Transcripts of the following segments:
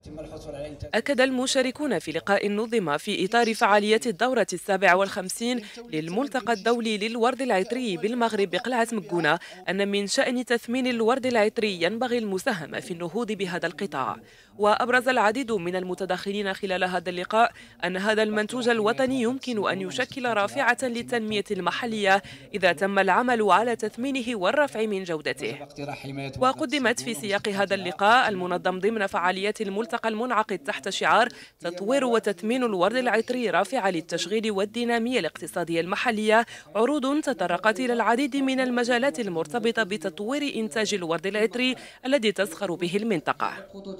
أكد المشاركون في لقاء نظم في إطار فعاليات الدورة 57 للملتقى الدولي للورد العطري بالمغرب بقلعة مكونة أن من شأن تثمين الورد العطري ينبغي المساهمة في النهوض بهذا القطاع. وأبرز العديد من المتداخلين خلال هذا اللقاء أن هذا المنتوج الوطني يمكن أن يشكل رافعة للتنمية المحلية إذا تم العمل على تثمينه والرفع من جودته. وقدمت في سياق هذا اللقاء المنظم ضمن فعاليات الملتقى المنعقد تحت شعار تطوير وتثمين الورد العطري رافعة للتشغيل والدينامية الاقتصادية المحلية عروض تطرقت إلى العديد من المجالات المرتبطة بتطوير إنتاج الورد العطري الذي تزخر به المنطقة.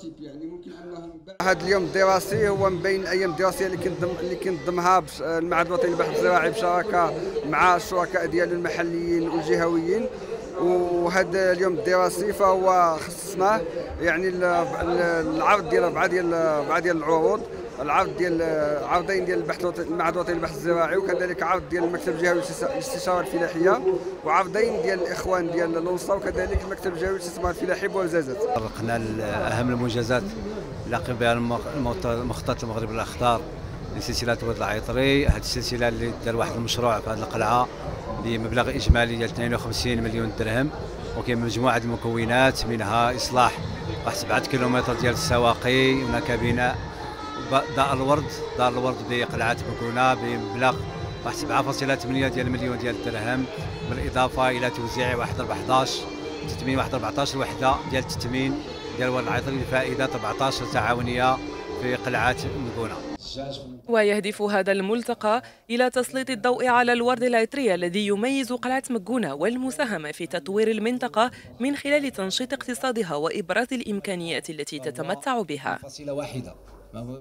هذا اليوم الدراسي هو من بين الايام الدراسيه اللي كنظمها المعهد الوطني للبحث الزراعي بشراكه مع الشركاء ديالو المحليين والجهويين. وهذا اليوم الدراسي فهو خصصناه يعني العرض ديال اربعه ديال العروض، العرض ديال عرضين ديال المعهد الوطني للبحث الزراعي، وكذلك عرض ديال المكتب الجهوي للاستشاره الفلاحيه، وعرضين ديال الاخوان ديال الوسطى، وكذلك المكتب الجهوي للاستثمار الفلاحي بوزازات. طرقنا اهم المنجزات اللي قام بها المخطط المغرب الاخضر لسلسله الورد العطري. هذه السلسله اللي دار واحد المشروع في هذه القلعه بمبلغ اجمالي ديال 52 مليون درهم، وكاين مجموعه المكونات منها اصلاح واحد 7 كيلومتر ديال السواقي، هناك بناء دار الورد بقلعه مكونه بمبلغ واحد 7.8 ديال المليون ديال الدرهم، بالاضافه الى توزيع تثمين واحد 14 وحده ديال التثمين ديال الورد العطري لفائده 14 تعاونيه في قلعه مكونه. ويهدف هذا الملتقى إلى تسليط الضوء على الورد العطري الذي يميز قلعة مكونة والمساهمة في تطوير المنطقة من خلال تنشيط اقتصادها وإبراز الإمكانيات التي تتمتع بها.